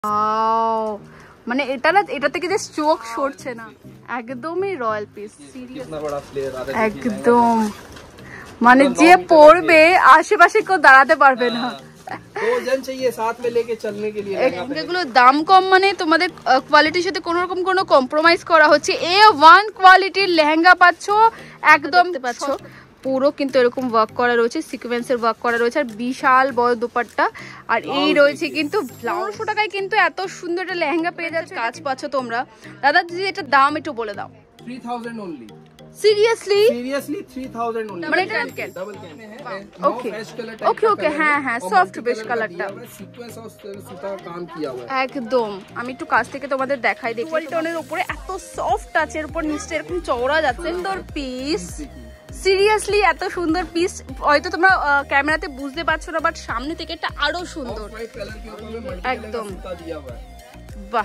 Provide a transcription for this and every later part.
Wow, মানে এটা না, এটা থেকে যে চোখ সরছে না, একদমই রয়্যাল পিস। একদম মানে যে পড়বে আশেপাশে কেউ দাঁড়াতে পারবে না। এগুলো দাম কম মানে তোমাদের কোয়ালিটির সাথে কোনো রকম কোনো কম্প্রোমাইজ করা হচ্ছে। A1 কোয়ালিটির লেহেঙ্গা পাচ্ছ, একদম পাচ্ছ। পুরো কিন্তু এরকম ওয়ার্ক করা রয়েছে, সিকোয়েন্সের ওয়ার্ক করা রয়েছে, আর বিশাল বড় দুপাট্টা, আর এই রয়েছে কিন্তু 900 টাকায় কিন্তু এত সুন্দর একটা লেহেঙ্গা পেয়ে যাচ্ছে। কাজ পাচ্ছ তোমরা। দাদা যদি এটা দাম একটু বলে দাও। 3000 only। Seriously 3000 only। মানে এটা ডাবল ক্যান है। ওকে ওকে ওকে, হ্যাঁ হ্যাঁ, সফট বেশ কালারটা, সিকোয়েন্স और সুতা কাম किया हुआ है একদম। আমি একটু কাছ থেকে তোমাদের দেখাই। দেখি ওয়ালটনের উপরে এত সফট আছে, এর উপর নিচে এরকম চওড়া যাচ্ছে। সুন্দর পিস, সিরিয়াসলি এত সুন্দর পিস। হয়তো তোমরা ক্যামেরাতে বুঝতে পারছো না, বাট সামনে থেকে এটা আরো সুন্দর। একদম বাহ,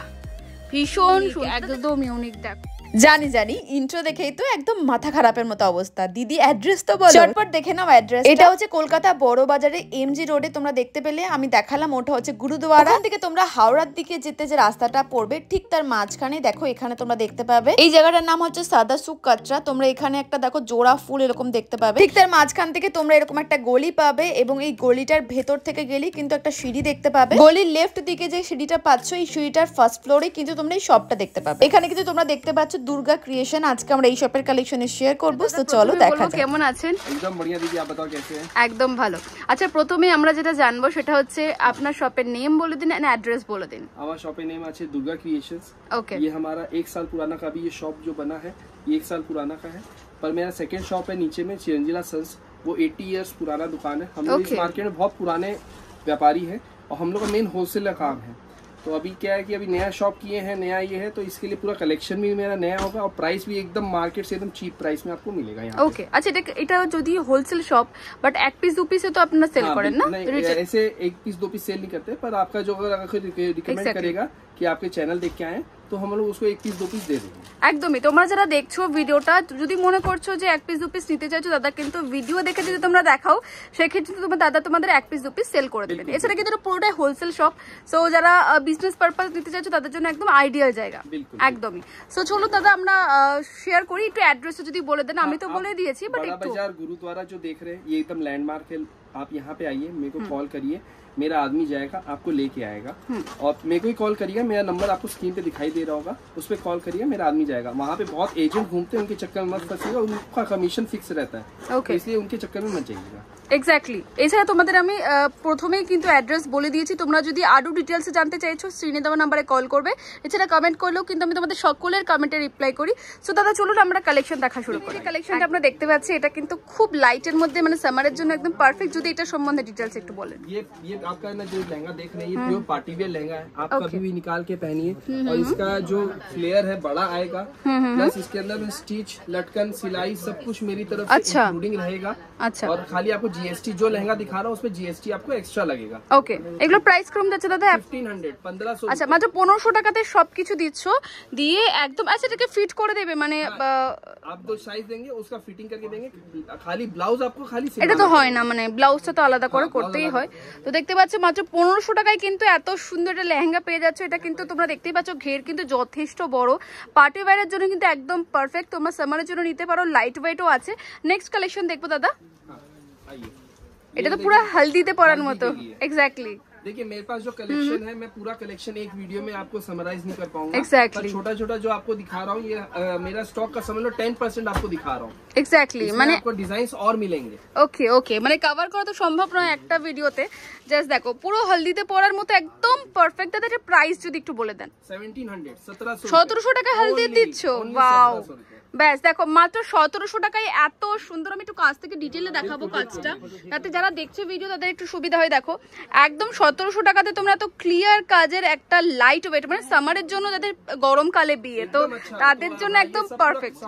ভীষণ একদম ইউনিক। দেখো জানি জানি, ইন্ট্রো দেখেই তো একদম মাথা খারাপের মতো অবস্থা। দিদি অ্যাড্রেস তো বলো, চটপট দেখে নাও অ্যাড্রেস। এটা হচ্ছে কলকাতা বড় বাজারে এমজি রোডে। তোমরা দেখতে পেলে আমি দেখালাম, ওটা হচ্ছে গুরুদুয়ারা। ওখান থেকে তোমরা হাওড়ার দিকে যেতে যে রাস্তাটা পড়বে, ঠিক তার মাঝখানে দেখো এখানে তোমরা দেখতে পাবে এই জায়গাটার নাম হচ্ছে সাদা সুক কাটরা। তোমরা এখানে একটা দেখো জোড়া ফুল এরকম দেখতে পাবে। ঠিক তার মাঝখান থেকে তোমরা এরকম একটা গলি পাবে, এবং এই গলিটার ভেতর থেকে গেলেই কিন্তু একটা সিঁড়ি দেখতে পাবে। গলির লেফট দিকে যে সিঁড়িটা পাচ্ছ, এই সিঁড়িটার ফার্স্ট ফ্লোরে কিন্তু তোমরা এই শপটা দেখতে পাবে। এখানে কিন্তু তোমরা দেখতে পাচ্ছ দুর্গা ক্রিয়েশন। আজকে আমরা এই শপের কালেকশনে শেয়ার করব, তো চলো দেখা যাক। কেমন আছেন? একদম বড়িয়া দিদি, आप बताओ कैसे हैं? একদম ভালো। আচ্ছা, প্রথমে আমরা যেটা জানবো সেটা হচ্ছে আপনার শপের নেম বলে দিন এন্ড অ্যাড্রেস বলে দিন। हमारा शॉप का नेम আছে दुर्गा क्रिएशंस। ओके, ये हमारा 1 साल पुराना का भी ये शॉप जो बना है, ये 1 साल पुराना का है। पर मेरा सेकंड शॉप है नीचे में चिरंजीला सन्स, वो 80 इयर्स पुराना दुकान है। हम लोग इस मार्केट में बहुत पुराने व्यापारी हैं, और हम लोग का मेन होलसेल का काम है। तो अभी क्या है कि अभी नया शॉप किए हैं, नया ये है, तो इसके लिए पूरा कलेक्शन भी मेरा नया होगा, और प्राइस भी एकदम मार्केट से एकदम चीप प्राइस में आपको मिलेगा यहाँ। ओके, अच्छा এটা যদি হোলসেल शॉप, बट एक पीस दो पीस तो अपना सेल करें ना? ऐसे एक पीस दो पीस सेल नहीं करते, पर आपका जो अगर रिकमेंड करेगा कि आपके चैनल देख के आए, तो हम लोग उसको एक पीस दो पीस दे देंगे। একদমই। তোমরা যারা দেখছো ভিডিওটা, যদি মনে করছো যে এক পিস দু পিস নিতে চাইছো, দাদা কিন্তু ভিডিও দেখে যদি তোমরা দেখাও, সেক্ষেত্রে তোমার দাদা তোমাদের এক পিস দু পিস সেল করে দেবেন। এছাড়া কিন্তু পুরোটাই হোলসেল শপ, সো যারা বিজনেস পারপাস নিতে চাইছো তাদের জন্য একদম আইডিয়াল জায়গা। একদমই। সো চলো দাদা আমরা শেয়ার করি। একটু অ্যাড্রেসটা যদি বলে দেন। আমি তো বলে দিয়েছি, বাট একটু बाजार गुरुद्वारा जो देख रहे हैं, ये एकदम लैंडमार्क है। आप यहाँ पे आइए, मेरे को कॉल करिए, मेरा आदमी जाएगा आपको लेके आएगा, और मेरे को ही कॉल करिएगा। मेरा नंबर आपको स्क्रीन पे दिखाई दे रहा होगा, उस पर कॉल करिए, मेरा आदमी जाएगा। वहाँ पे बहुत एजेंट घूमते हैं, उनके चक्कर में मत फंसिएगा, उनका कमीशन फिक्स रहता है, इसलिए उनके चक्कर में मत जाइएगा। এক্স্যাক্টলি। এছাড়া তোমাদের আমি প্রথমেই কিন্তু অ্যাড্রেস বলে দিয়েছি। তোমরা যদি আরো ডিটেলসে জানতে চাইছো, স্ক্রিনে দেওয়া নাম্বারে কল করবে। এছাড়া কমেন্ট করলেও কিন্তু আমি তোমাদের সকলের কমেন্টে রিপ্লাই করি। সো দাদা চলুন আমরা কালেকশন দেখা শুরু করি। কালেকশনটা আমরা দেখতে পাচ্ছি, এটা কিন্তু খুব লাইটের মধ্যে, মানে সামারের জন্য একদম পারফেক্ট। যদি এটা সম্বন্ধে ডিটেলস একটু বলেন। ये आपका ना जो लहंगा देख रहे हैं, ये प्योर पार्टी वेयर लहंगा है। आप कभी भी निकाल के पहनिए, और इसका जो फ्लेयर है बड़ा आएगा, प्लस इसके अंदर में स्टिच, लटकन, सिलाई सब कुछ मेरी तरफ से इंक्लूडिंग रहेगा। अच्छा, और खाली आपको जीएसटी जो लहंगा दिखा रहा हूँ उसमें जीएसटी आपको एक्स्ट्रा लगेगा। ওকে, এগুলো প্রাইস কম যাচ্ছে দাদা? 1500 আচ্ছা, মাত্র 1500 টাকাতে সবকিছু দিচ্ছ, দিয়ে একদম। আচ্ছা, এটাকে ফিট করে দেবে মানে? आप दो साइज देंगे, उसका फिटिंग करके देंगे। खाली ब्लाउज आपको खाली এটা তো হয় না, মানে ব্লাউজটা তো আলাদা করে করতেই হয়। তো দেখতে পাচ্ছ মাত্র 1500 টাকায় কিন্তু এত সুন্দর একটা লেহেঙ্গা পেয়ে যাচ্ছে। এটা কিন্তু তোমরা দেখতেই পাচ্ছ, ঘের কিন্তু যথেষ্ট বড়, পার্টি ওয়্যারের জন্য কিন্তু একদম পারফেক্ট। তোমরা সামারের জন্য নিতে পারো, লাইট ওয়েটও আছে। নেক্সট কালেকশন দেখবো দাদা। এটা তো পুরো হলদিতে পরার মতো। এক্স্যাক্টলি। देखिए मेरे पास जो कलेक्शन है, मैं पूरा कलेक्शन एक वीडियो में आपको समराइज नहीं कर पाऊंगा। Exactly. छोटा छोटा जो आपको दिखा रहा हूँ, ये मेरा स्टॉक का समझ लो 10% आपको दिखा रहा हूँ। এক্স্যাক্টলি, মানে आपको डिजाइन और मिलेंगे। ওকে ওকে, মানে কভার করা তো সম্ভব নয় একটা ভিডিওতে। জাস্ট দেখো, পুরো হলদিতে পরার মতো একদম পারফেক্ট। দাদা এটা প্রাইস যদি একটু বলে দেন। 1700 টাকা হলদি দিচ্ছ? ওয়াও, ব্যাস দেখো মাত্র 1700 টাকায় এত সুন্দর। আমি একটু কাছ থেকে ডিটেইলে দেখাবো কাজটা, যাতে যারা দেখছে ভিডিও তাদের একটু সুবিধা হয়। দেখো একদম 1700 টাকাতে তোমরা এত ক্লিয়ার কাজের একটা লাইট ওয়েট, মানে সামারের জন্য যাদের গরমকালে বিয়ে, তো তাদের জন্য একদম পারফেক্ট।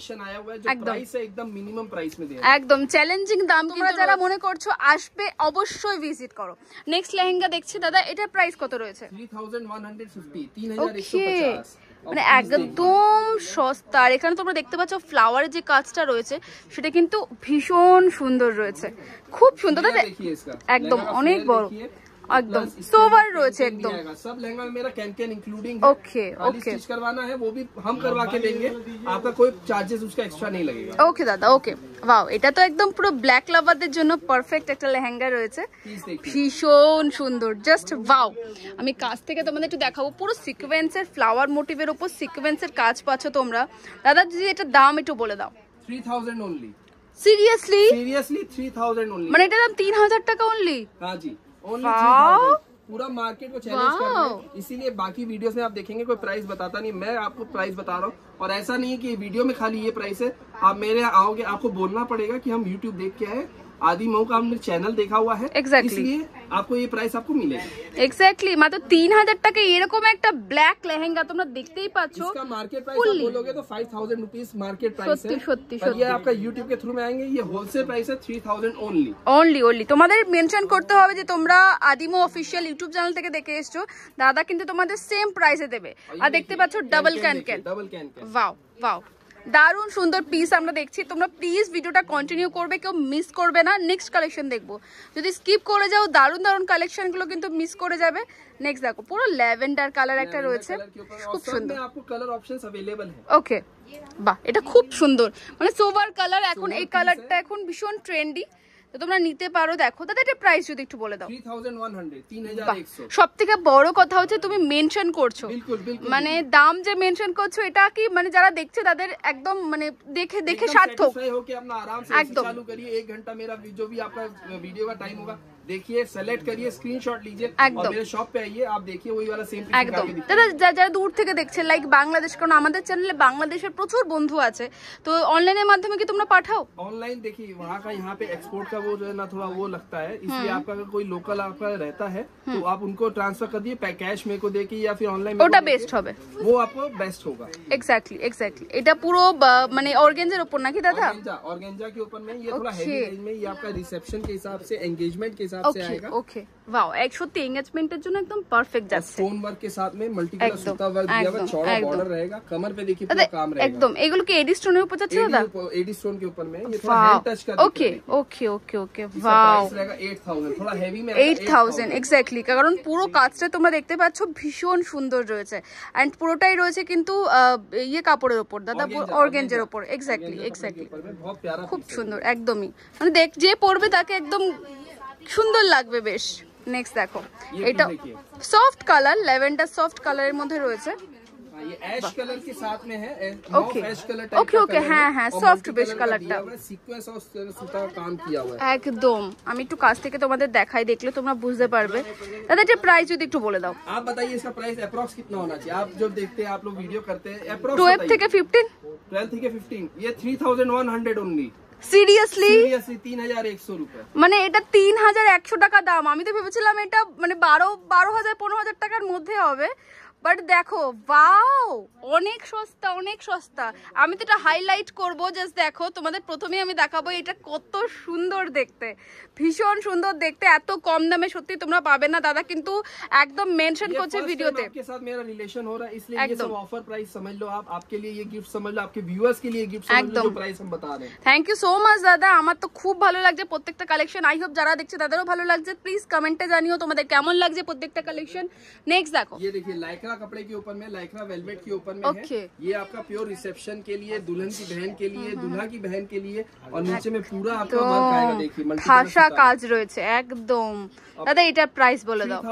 একদম চ্যালেঞ্জিং দাম। তোমরা যারা মনে করছো আসবে, অবশ্যই ভিজিট করো। নেক্সট লেহেঙ্গা দেখছি দাদা, এটার প্রাইস কত রয়েছে? 3150। মানে একদম সস্তা। আর এখানে তোমরা দেখতে পাচ্ছ ফ্লাওয়ারের যে কাজটা রয়েছে সেটা কিন্তু ভীষণ সুন্দর রয়েছে, খুব সুন্দর। দাদা একদম অনেক বড়। একদম সোভার রয়েছে একদম। सब लहंगा में मेरा can including okay okay stitch करवाना है वो भी हम करवा के देंगे, आपका कोई चार्जेस उसका एक्स्ट्रा नहीं लगेगा। ওকে দাদা ওকে। ওয়াও, এটা তো একদম পুরো ব্ল্যাক লাভারদের জন্য পারফেক্ট একটা লেহেঙ্গা রয়েছে, ভীষণ সুন্দর, জাস্ট ওয়াও। আমি কাছ থেকে তোমাদের একটু দেখাবো, পুরো সিকোয়েন্সের ফ্লাওয়ার মোটিভের উপর সিকোয়েন্সের কাজ পাচ্ছ তোমরা। দাদা যদি এটা দাম একটু বলে দাও। 3000 ओनली। সিরিয়াসলি 3000 ओनली, মানে এটা দাম 3000 টাকা অনলি? हाँ जी, ओनली 3000। पूरा मार्केट को चैलेंज कर रहे हैं, इसीलिए बाकी वीडियोस में आप देखेंगे कोई प्राइस बताता नहीं, मैं आपको प्राइस बता रहा हूँ। और ऐसा नहीं है कि वीडियो में खाली ये प्राइस है, आप मेरे यहाँ आओगे आपको बोलना पड़ेगा कि हम यूट्यूब देख के आए, आदि मऊ का हमने चैनल देखा हुआ है, इसलिए आपको ये प्राइस आपको मिलेगा। এক্স্যাক্টলি মাত্র 3000 টাকা এরকম একটা ব্ল্যাক লেহেঙ্গা তোমরা দেখতেই পাচ্ছো। इसका मार्केट प्राइस आप बोलोगे तो 5000 रुपीज मार्केट प्राइस है, সত্যি पर ये आपका यूट्यूब के थ्रू में आएंगे, ये होलसेल प्राइस है 3000 ओनली। অনলি তোমাদের মেনশন করতে হবে যে তোমরা আদিমো অফিসিয়াল ইউটিউব চ্যানেল থেকে দেখে এসছো, দাদা কিন্তু তোমাদের সেম প্রাইসে দেবে। আর দেখতে পাচ্ছো ডাবল ক্যান, ওয়াও ওয়াও, দারুণ সুন্দর পিস আমরা দেখছি। তোমরা প্লিজ ভিডিওটা কন্টিনিউ করবে, কেউ মিস করবে না। নেক্সট কালেকশন দেখবো, যদি স্কিপ করে যাও দারুণ দারুণ কালেকশন গুলো কিন্তু মিস করে যাবে। নেক্সট দেখো, পুরো ল্যাভেন্ডার কালার একটা রয়েছে, খুব সুন্দর। ওকে বাহ, এটা খুব সুন্দর, মানে সোভার কালার। এখন এই কালারটা এখন ভীষণ ট্রেন্ডি, তো তোমরা নিতে পারো। দেখো দাদা এটা প্রাইস যদি একটু বলে দাও। 3100। সব থেকে বড় কথা হচ্ছে তুমি মেনশন করছো, মানে দাম যে মেনশন করছো এটা কি মানে যারা দেখছে তাদের একদম মানে দেখে দেখে সার্থক। একদম चालू करिए, 1 घंटा मेरा जो भी आपका वीडियो का टाइम होगा देखिए, सेलेक्ट करिए, स्क्रीनशॉट लीजिए और मेरे शॉप पे आइए, आप देखिए वही वाला सेम একদম। দাদা যারা দূর থেকে দেখছে লাইক বাংলাদেশ, কারণ আমাদের চ্যানেলে বাংলাদেশের প্রচুর বন্ধু আছে, তো অনলাইনের মাধ্যমে কি তোমরা পাঠাও? ऑनलाइन देखिए वहाँ का यहाँ पे एक्सपोर्ट का वो जो है ना थोड़ा वो लगता है, इसलिए आपका अगर कोई लोकल आपका रहता है तो आप उनको ट्रांसफर कर दिए, कैश मेरे को देके या फिर ऑनलाइन, ওটা বেস্ট হবে, वो आपको बेस्ट होगा। एग्जैक्टली এটা পুরো মানে অর্গানজার উপর নাকি দাদা? ऑर्गेन्जा के ऊपर में, ये थोड़ा हेवी रेंज में, ये आपका रिसेप्शन के हिसाब से, एंगेजमेंट के हिसाब से आएगा। ओके वाओ, एक सত্যি एंगेजमेंटेর জন্য একদম পারফেক্ট যাচ্ছে। स्टोन वर्क के साथ में मल्टी कलर सूता वर्क दिया हुआ, चौड़ा बॉर्डर रहेगा, कमर पे देखिए पूरा काम रहेगा एकदम। एগুলো কি एडी स्टोনের উপর যাচ্ছে দাদা? एडी स्टोन के ऊपर में, ये थोड़ा हैंड टच का। Okay okay okay okay wow, price रहेगा 8000, थोड़ा हेवी में 8000 এক্স্যাক্টলি, কারণ পুরো কাজটা তোমরা দেখতে পাচ্ছো ভীষণ সুন্দর রয়েছে, এন্ড পুরোটাই রয়েছে কিন্তু ইয়ে কাপড়ের উপর দাদা, অর্গানজার উপর। এক্স্যাক্টলি খুব সুন্দর একদমই, মানে দেখ যে পরবে তাকে একদম সুন্দর লাগবে বেশ। নেক্সট দেখো, এটা সফট কালার, ল্যাভেন্ডার সফট কালারের মধ্যে রয়েছে। ये ऐश कलर के साथ में है, okay ash colour okay okay, হ্যাঁ হ্যাঁ সফট বেশ কালারটা, সিকোয়েন্স और सूता का काम किया हुआ है একদম। আমি একটু কাছ থেকে তোমাদের দেখাই, দেখলে তোমরা বুঝতে পারবে। দাদা এটা প্রাইস যদি একটু বলে দাও। आप बताइए इसका प्राइस अप्रॉक्स कितना होना चाहिए, आप जो देखते हैं आप लोग वीडियो करते हैं, अप्रॉक्स 12 থেকে 15, 12 থেকে 15, ये 3100 ओनली। সিরিয়াসলি 3100 रुपए, মানে এটা 3100 টাকা দাম। আমি তো ভেবেছিলাম এটা মানে 12000 15000 টাকার মধ্যে হবে, বাট দেখো ওয়াও, অনেক সস্তা অনেক সস্তা। আমি তো এটা হাইলাইট করবো, জাস্ট দেখো তোমাদের প্রথমেই আমি দেখাবো এটা কত সুন্দর দেখতে, ভীষণ সুন্দর দেখতে। এত কম দামে সত্যি তোমরা পাবে না, দাদা কিন্তু একদম মেনশন করছে ভিডিওতে। आपके साथ मेरा रिलेशन हो रहा है, इसलिए ये सब ऑफर प्राइस समझ लो, आप आपके लिए ये गिफ्ट समझ लो, आपके व्यूअर्स के लिए गिफ्ट समझ लो, जो प्राइस हम बता रहे हैं। থ্যাংক ইউ সো মাচ দাদা, আমার তো খুব ভালো লাগছে প্রত্যেকটা কালেকশন। আই হোপ যারা দেখছে তাদেরও ভালো লাগছে। প্লিজ কমেন্টে জানিও তোমাদের কেমন লাগছে প্রত্যেকটা কালেকশন। নেক্সট দেখো, ये देखिए लाइक्रा कपड़े के ऊपर में, लाइक्रा वेलवेट के ऊपर में Okay. है, ये आपका प्योर रिसेप्शन के लिए, दुल्हन की बहन के लिए, दूल्हा की बहन के लिए, और नीचे में पूरा आपका वर्क आएगा, देखिए ভাষা কাজ রয়েছে একদম। দাদা এটার প্রাইস বলে দাও।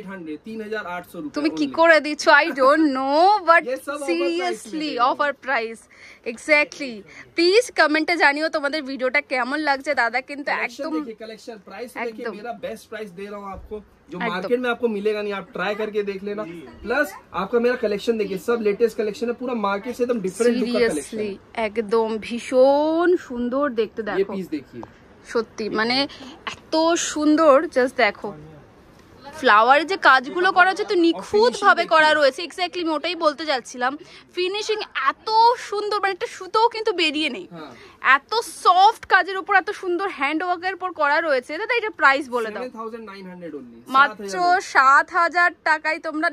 3800 रुपए। তুমি কি করে দিচ্ছ I don't know, but seriously offer price. Exactly, please কমেন্টে জানিও তোমাদের ভিডিওটা কেমন লাগছে। দাদা কিন্তু একদম कलेक्शन प्राइस देखिए, मेरा बेस्ट प्राइस दे रहा हूँ आपको, जो मार्केट में आपको मिलेगा नहीं, आप ट्राई करके देख लेना। प्लस आपका मेरा कलेक्शन देखिए, सब लेटेस्ट कलेक्शन है, पूरा मार्केट से एकदम डिफरेंट लुक का कलेक्शन है, একদম ভীষণ সুন্দর দেখতে। ये দেখো पीस देखिए, সত্যি মানে এত সুন্দর, জাস্ট দেখো ফ্লাওয়ারের যে কাজগুলো করা হচ্ছে তো নিখুঁত ভাবে করা রয়েছে। এক্স্যাক্টলি আমি ওটাই বলতে যাচ্ছিলাম, ফিনিশিং এত সুন্দর, মানে একটা সুতোও কিন্তু বেরিয়ে নেই, এত সফট কাজের উপর এত সুন্দর হ্যান্ড ওয়ার্কের উপর করা রয়েছে। দাদা এটা প্রাইস বলে দাও। 7900 only, মাত্র 7000 টাকায় তোমরা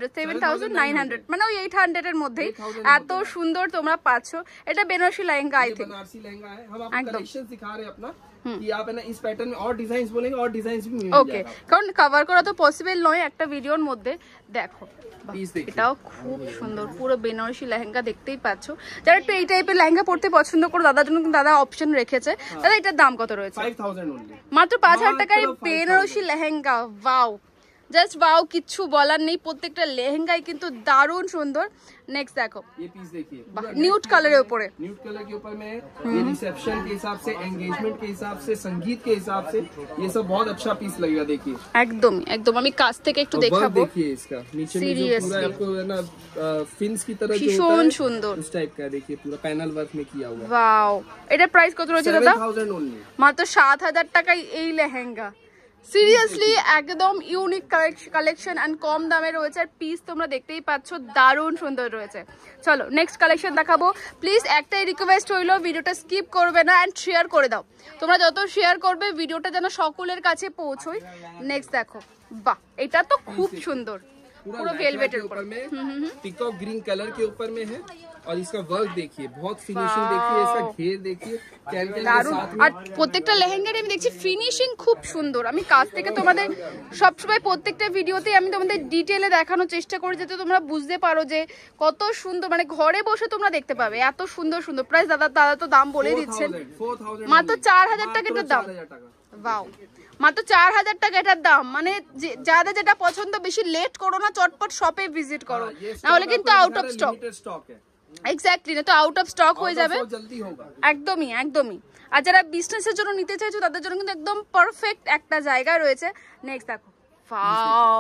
7900 মানে ওই 800 এর মধ্যেই এত সুন্দর তোমরা পাচ্ছ। এটা বেনারসি লেহেঙ্গা, আই থিংক बनारसी लहंगा है, हम आपको कलेक्शन सिखा रहे हैं अपना, कि आप है ना इस पैटर्न में और डिजाइन बोलेंगे और डिजाइन भी मिल ওকে, কারণ কভার করা তো পসিবল নয় একটা ভিডিওর মধ্যে। দেখো এটাও খুব সুন্দর, পুরো বেনারসি লেহেঙ্গা দেখতেই পাচ্ছ। যারা একটু এই টাইপের লেহেঙ্গা পড়তে পছন্দ করো দাদার জন্য কিন্তু দাদা অপশন রেখেছে। দাদা এটার দাম কত রয়েছে? 5000 only, মাত্র 5000 টাকায় Banarasi lehenga. Wow, just wow, কিচ্ছু বলার নেই। প্রত্যেকটা লেহেঙ্গাই কিন্তু দারুণ সুন্দর। नेक्स्ट देखो ये पीस देखिए, न्यूड कलर के ऊपर, न्यूड कलर के ऊपर में ये रिसेप्शन के हिसाब से, एंगेजमेंट के हिसाब से, संगीत के हिसाब से ये सब बहुत अच्छा पीस लगेगा। देखिए एकदम एकदम, আমি কাছ থেকে একটু দেখাবো। देखिए इसका नीचे में जो पूरा आपको है ना फिन्स की तरह जो ভীষণ সুন্দর इस टाइप का, देखिए पूरा पैनल वर्क में किया हुआ है। वाओ, এটার প্রাইস কত রয়েছে দাদা? 7000 only, মাত্র 7000 টাকায় এই লেহেঙ্গা। সিরিয়াসলি একদম ইউনিক কালেকশন এন্ড কম দামে রয়েছে। আর পিস তোমরা দেখতেই পাচ্ছ দারুণ সুন্দর রয়েছে। চলো নেক্সট কালেকশন দেখাবো। প্লিজ একটাই রিকোয়েস্ট হইলো, ভিডিওটা স্কিপ করবে না এন্ড শেয়ার করে দাও। তোমরা যত শেয়ার করবে ভিডিওটা যেন সকলের কাছে পৌঁছয়। নেক্সট দেখো, বাহ এটা তো খুব সুন্দর, पूरा वेलवेट ऊपर में पिकॉक ग्रीन कलर के ऊपर में है। और इसका वर्क देखिए, बहुत फिनिशिंग देखिए, इसका घेर देखिए, कैन के साथ में। আর প্রত্যেকটা লেহেঙ্গার আমি দেখছি ফিনিশিং খুব সুন্দর। আমি কাছ থেকে তোমাদের সবসময় প্রত্যেকটা ভিডিওতে আমি তোমাদের ডিটেইলে দেখানোর চেষ্টা করি যাতে তোমরা বুঝতে পারো যে কত সুন্দর, মানে ঘরে বসে তোমরা দেখতে পাবে এত সুন্দর সুন্দর। প্রাইস দাদা তো দাম বলে দিচ্ছেন, মাত্র 4000 টাকা এটার দাম। ওয়াও, মাত্র 4000 টাকা এটার দাম। মানে যাদের যেটা পছন্দ, বেশি লেট করো না, চটপট শপে ভিজিট করো, না হলে কিন্তু আউট অফ স্টক। এক্স্যাক্টলি, না তো আউট অফ স্টক হয়ে যাবে। একদমই একদমই। আর যারা বিজনেসের জন্য নিতে চাইছো তাদের জন্য কিন্তু একদম পারফেক্ট একটা জায়গা রয়েছে। নেক্সট দেখো, ওয়াও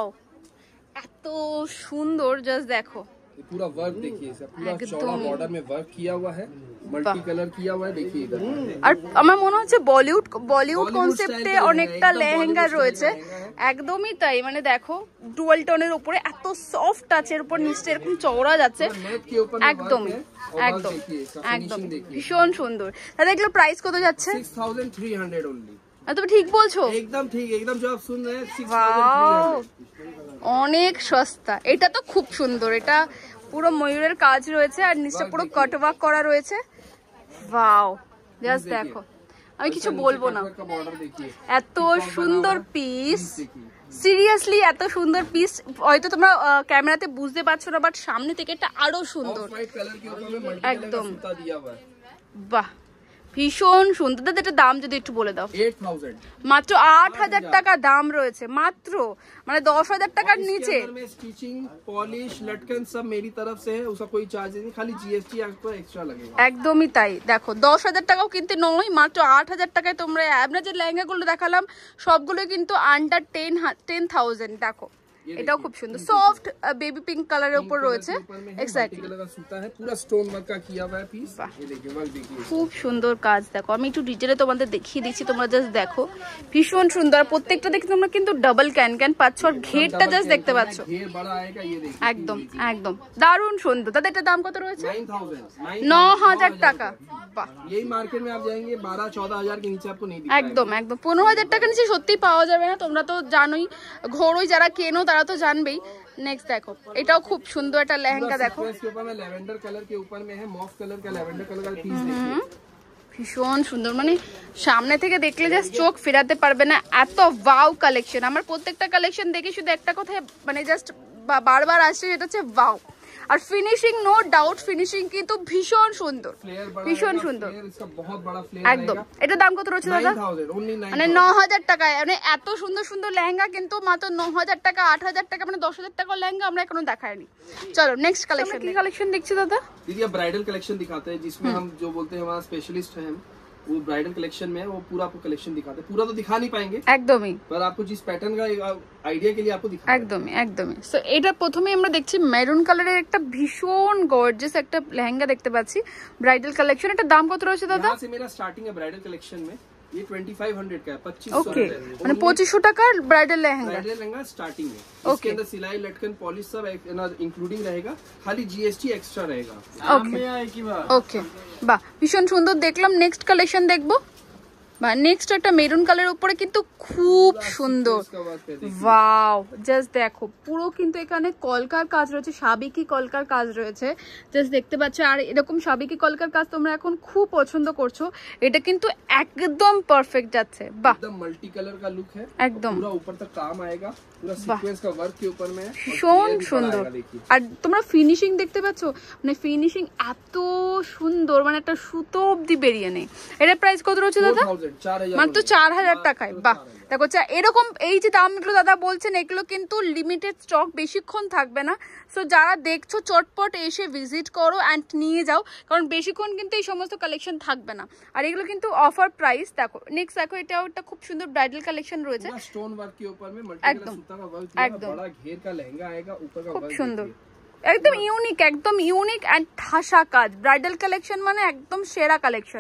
এত সুন্দর, জাস্ট দেখো पूरा वर्क देखिए, पूरा चौड़ा बॉर्डर में वर्क किया हुआ है, मल्टी कलर किया हुआ है। देखिए इधर, আর আমার মনে হচ্ছে বলিউড কনসেপ্টে অনেকটা লেহেঙ্গা রয়েছে। একদমই তাই, মানে দেখো ডুয়াল টোনের উপরে এত সফট টাচের উপর নিচে এরকম চওড়া যাচ্ছে। একদমই একদম একদম ভীষণ সুন্দর। দাদা এগুলো প্রাইস কত যাচ্ছে? 6300 only। তুমি ঠিক বলছো? एकदम ठीक, एकदम जो आप सुन रहे हैं 6300, অনেক সস্তা। এটা তো খুব সুন্দর, এটা পুরো ময়ূরের কাজ রয়েছে আর নিচটা পুরো কাটওয়ার্ক করা রয়েছে। ওয়াও, জাস্ট দেখো, আমি কিছু বলবো না, এত সুন্দর পিস। সিরিয়াসলি এত সুন্দর পিস, হয়তো তোমরা ক্যামেরাতে বুঝতে পারছো না, বাট সামনে থেকে এটা আরো সুন্দর। একদম বাহ, ভীষণ সুন্দর। দাদা এটার দাম যদি একটু বলে দাও। 8000, মাত্র 8000 টাকা দাম রয়েছে, মাত্র মানে 10000 টাকার নিচে। स्टिचिंग, पॉलिश, लटकन सब मेरी तरफ से है, उसका कोई चार्ज नहीं, खाली जीएसटी आपको एक्स्ट्रा लगेगा। একদমই তাই। দেখো 10000 টাকাও কিন্তু নয়, মাত্র 8000 টাকায় তোমরা আমরা যে লেহেঙ্গাগুলো দেখালাম সবগুলো কিন্তু আন্ডার 10,000। দেখো এটাও খুব সুন্দর, সফট বেবি পিঙ্ক কালারের উপর রয়েছে। এক্স্যাক্টলি, पूरा स्टोन वर्क का किया हुआ है पीस। ये देखिए वर्क देखिए, খুব সুন্দর কাজ। দেখো আমি একটু ডিটেইলে তোমাদের দেখিয়ে দিচ্ছি, তোমরা জাস্ট দেখো ভীষণ সুন্দর। প্রত্যেকটা দেখে তোমরা কিন্তু ডাবল ক্যান পাচ্ছ, আর ঘেরটা জাস্ট দেখতে পাচ্ছ, घेर बड़ा आएगा। ये देखिए একদম একদম দারুণ সুন্দর। দাদা এটার দাম কত রয়েছে? 9000 টাকা। বাহ, यही मार्केट में आप जाएंगे 12-14 के नीचे आपको नहीं दिखेगा। একদম একদম 15000 টাকা নিচে সত্যি পাওয়া যাবে না। তোমরা তো জানোই, ঘরোই যারা কেনো তারা তো জানবেই। নেক্সট দেখো, এটাও খুব সুন্দর একটা লেহেঙ্গা। দেখো इसके ऊपर में लेवेंडर कलर के ऊपर में है, मॉफ कलर का लेवेंडर कलर का पीस देखिए, ভীষণ সুন্দর। মানে সামনে থেকে দেখলে জাস্ট চোখ ফেরাতে পারবে না, এত ওয়াও কালেকশন। আমার প্রত্যেকটা কালেকশন দেখে শুধু একটা কথা মানে জাস্ট বারবার আসছে, সেটা হচ্ছে ওয়াও। আর ফিনিশিং নো ডাউট, ফিনিশিং কিন্তু ভীষণ সুন্দর, ভীষণ সুন্দর, একদম। এটার দাম কত রয়েছে দাদা? মানে 9000 টাকায়। মানে এত সুন্দর সুন্দর লেহেঙ্গা কিন্তু মাত্র 9000 টাকা, 8000 টাকা, মানে 10000 টাকার লেহেঙ্গা আমরা এখনো দেখাইনি। চলো নেক্সট কালেকশন। কি কালেকশন দেখছি দাদা? दीदी अब ब्राइडल कलेक्शन दिखाते हैं, जिसमें हम जो बोलते हैं हमारा स्पेशलिस्ट है, वो ब्राइडल कलेक्शन में है, वो पूरा आपको कलेक्शन दिखाते हैं। पूरा तो दिखा नहीं पाएंगे একদমই, पर आपको जिस पैटर्न का आइडिया के लिए आपको दिखा একদমই একদমই। সো এটা প্রথমে আমরা দেখছি মেরুন কালারের একটা ভীষণ গর্জিয়াস একটা লেহেঙ্গা দেখতে পাচ্ছি, ব্রাইডাল কালেকশন। এটার দাম কত রয়েছে দাদা? यहाँ से मेरा स्टार्टिंग है ब्राइडल कलेक्शन में, ये 2500 का है, 2500। ओके, মানে 2500 টাকার bridal lehenga. Bridal lehenga starting है, इसके अंदर सिलाई, लटकन, पॉलिश सब इंक्लूडिंग रहेगा, खाली जीएसटी एक्स्ट्रा रहेगा। ओके ओके, বাহ ভীষণ সুন্দর। দেখলাম নেক্সট কালেকশন দেখবো। বা নেক্সট একটা মেরুন কালারের উপরে কিন্তু খুব সুন্দর, ওয়াও জাস্ট দেখো পুরো কিন্তু এখানে কলকার কাজ রয়েছে, সাবিকি কলকার কাজ রয়েছে, জাস্ট দেখতে পাচ্ছ। আর এরকম সাবিকি কলকার কাজ তোমরা এখন খুব পছন্দ করছো, এটা কিন্তু একদম পারফেক্ট যাচ্ছে। বাহ, एकदम मल्टी कलर का लुक है, एकदम पूरा ऊपर तक काम आएगा, पूरा सीक्वेंस का वर्क के ऊपर में है, ভীষণ সুন্দর। আর তোমরা ফিনিশিং দেখতে পাচ্ছ, মানে ফিনিশিং এত সুন্দর, মানে একটা সুতো অব্দি বেরিয়ে নেই। এটার প্রাইস কত রয়েছে দাদা? মাত্র 4000 টাকায়। বাহ, দেখো এরকম এই যে দামগুলো দাদা বলছেন এগুলো কিন্তু লিমিটেড স্টক, বেশিক্ষণ থাকবে না। সো যারা দেখছো চটপট এসে ভিজিট করো অ্যান্ড নিয়ে যাও, কারণ বেশিক্ষণ কিন্তু এই সমস্ত কালেকশন থাকবে না। আর এগুলো কিন্তু অফার প্রাইস। দেখো নেক্সট দেখো এটাও একটা খুব সুন্দর ব্রাইডাল কালেকশন রয়েছে, स्टोन वर्क के ऊपर में मल्टीकलर सूता का वर्क दिया है, बड़ा घेर का लहंगा आएगा, ऊपर का খুব वर्क সুন্দর, একদম ইউনিক, একদম ইউনিক অ্যান্ড ঠাসা কাজ। ব্রাইডাল কালেকশন মানে একদম সেরা কালেকশন।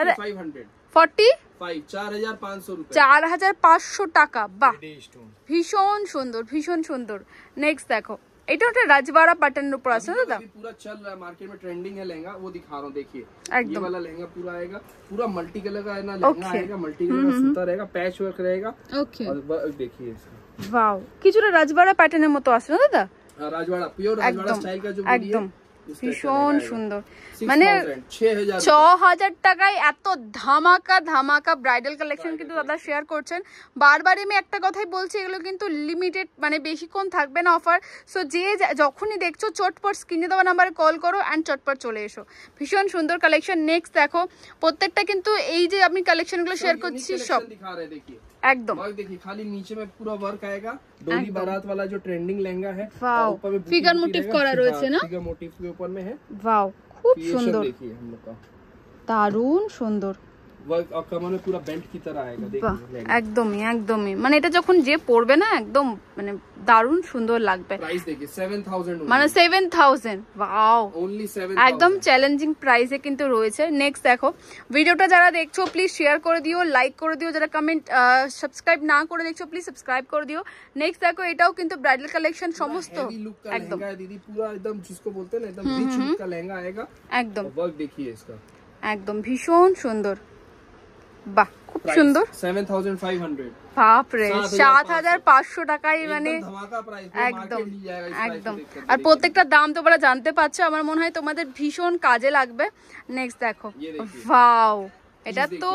4500 টাকা। বাহ, ভীষণ সুন্দর, ভীষণ সুন্দর। নেক্সট দেখো এটা একটা রাজবাড়া প্যাটার্নের উপর আছে দাদা, पूरा चल रहा है मार्केट में, ट्रेंडिंग है लहंगा, वो दिखा रहा हूँ देखिए। एकदम। ये वाला लहंगा पूरा आएगा, पूरा मल्टी कलर का है ना लहंगा आएगा, मल्टी कलर का सूता रहेगा, पैच वर्क रहेगा। ओके, और वर्क देखिए इसका, वाओ কিছুটা রাজবাড়া প্যাটার্নের মতো আছে না দাদা? राजवाड़ा प्योर राजवाड़ा स्टाइल का जो बॉडी है, ভীষণ সুন্দর। মানে 6000 টাকায় এত ধামাকা ধামাকা ব্রাইডাল কালেকশন কিন্তু দাদা শেয়ার করছেন। বারবার আমি একটা কথাই বলছি, এগুলো কিন্তু লিমিটেড, মানে বেশিক্ষণ থাকবে না অফার। সো যে যখনই দেখছো চটপট স্ক্রিনে দেওয়া নাম্বারে কল করো অ্যান্ড চটপট চলে এসো। ভীষণ সুন্দর কালেকশন। নেক্সট দেখো প্রত্যেকটা কিন্তু এই যে আমি কালেকশনগুলো শেয়ার করছি সব एकदम देखिए, खाली नीचे में पूरा वर्क आएगा, डोली बारात वाला जो ट्रेंडिंग लहंगा है, ऊपर में फिगर मोटिव करा রয়েছে না, फिगर मोटिव के ऊपर में है। वाओ खूब सुंदर, देखिए हम लोग का দারুণ সুন্দর वर्क, और कमर में पूरा बेल्ट की तरह आएगा, देखिए একদমই একদমই। মানে এটা যখন যে পরবে না একদম মানে দারুণ সুন্দর লাগবে। प्राइस देखिए 7000, মানে 7000, ওয়াও ओनली 7000, একদম চ্যালেঞ্জিং প্রাইসে কিন্তু রয়েছে। নেক্সট দেখো ভিডিওটা যারা দেখছো প্লিজ শেয়ার করে দিও, লাইক করে দিও, যারা কমেন্ট সাবস্ক্রাইব না করে দেখছো প্লিজ সাবস্ক্রাইব করে দিও। নেক্সট দেখো এটাও কিন্তু ব্রাইডাল কালেকশন সমস্ত एकदम दीदी, पूरा एकदम जिसको बोलते हैं ना एकदम रिच लुक का लहंगा आएगा, একদম वर्क देखिए इसका, একদম ভীষণ সুন্দর। বাহ, খুব সুন্দর। 7500, বাপরে 7500 টাকায়, মানে একদম একদম। আর প্রত্যেকটা দাম তোমরা জানতে পারছো, আমার মনে হয় তোমাদের ভীষণ কাজে লাগবে। নেক্সট দেখো, ওয়াও এটা তো